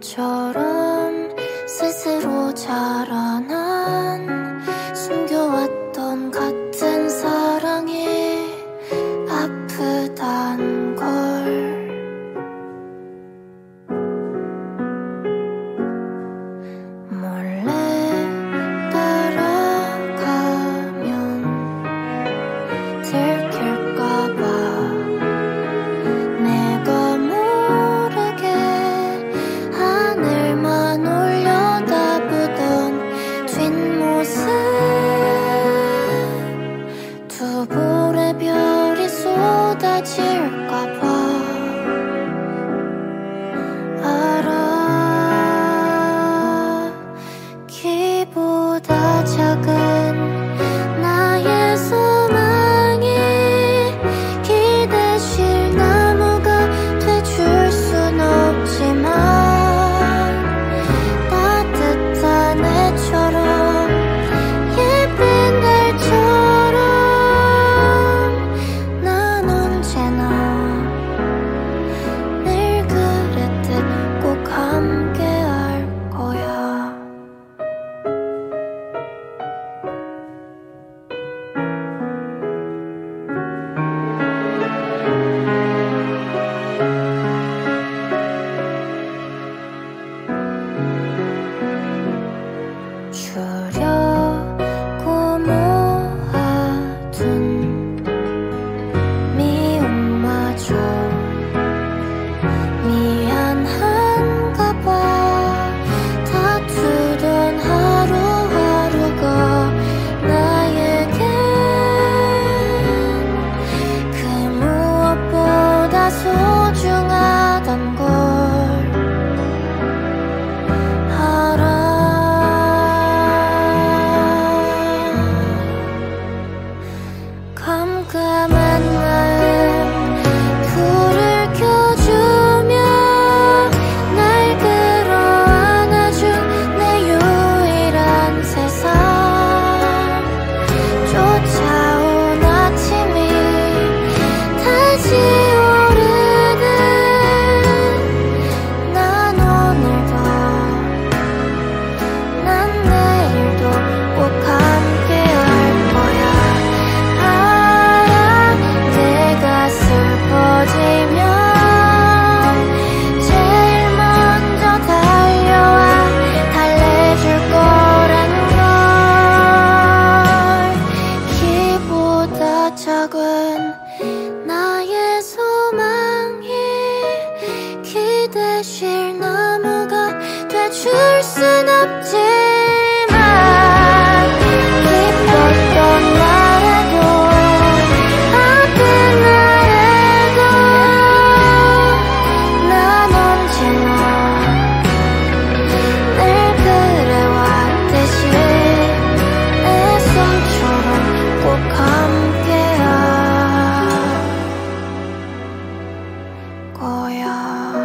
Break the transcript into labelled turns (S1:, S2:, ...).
S1: 것처럼 스스로 자라난 숨겨왔던 같은 사랑이 아프단 걸. 몰래 따라가면 들킬까봐 내가 모르게 하늘만 올려다보던 뒷모습. 두 볼의 별이 쏟아질까봐 알아. 키보다 작은 나의 소망이 기대실 나무가 돼줄 순 없지만 따뜻한 애처럼 예쁜 달처럼 난 언제나 늘 그랬듯 꼭 함께 할 거야. 주려고 모아둔 미움마저 미안한가 봐. 다투던 하루하루가 나에겐 그 무엇보다 소중하단 걸 알아. 깜깜한 마음 불을 켜주며 날 끌어안아준 내 유일한 세상. 쫓아온 아침이 다시 오르는 난 오늘도 난 내일도 꼭 함께 할 거야. 알아. 내가 슬퍼지면 제일 먼저 달려와 달래줄 거란 걸. 키보다 작은 나의 소망이 기대실 나무가 돼줄 순 없지만 기뻤던 날에도 아픈 날에도 난 언제나 늘 그래왔듯이 내 손처럼 꼭 함께 할 거야.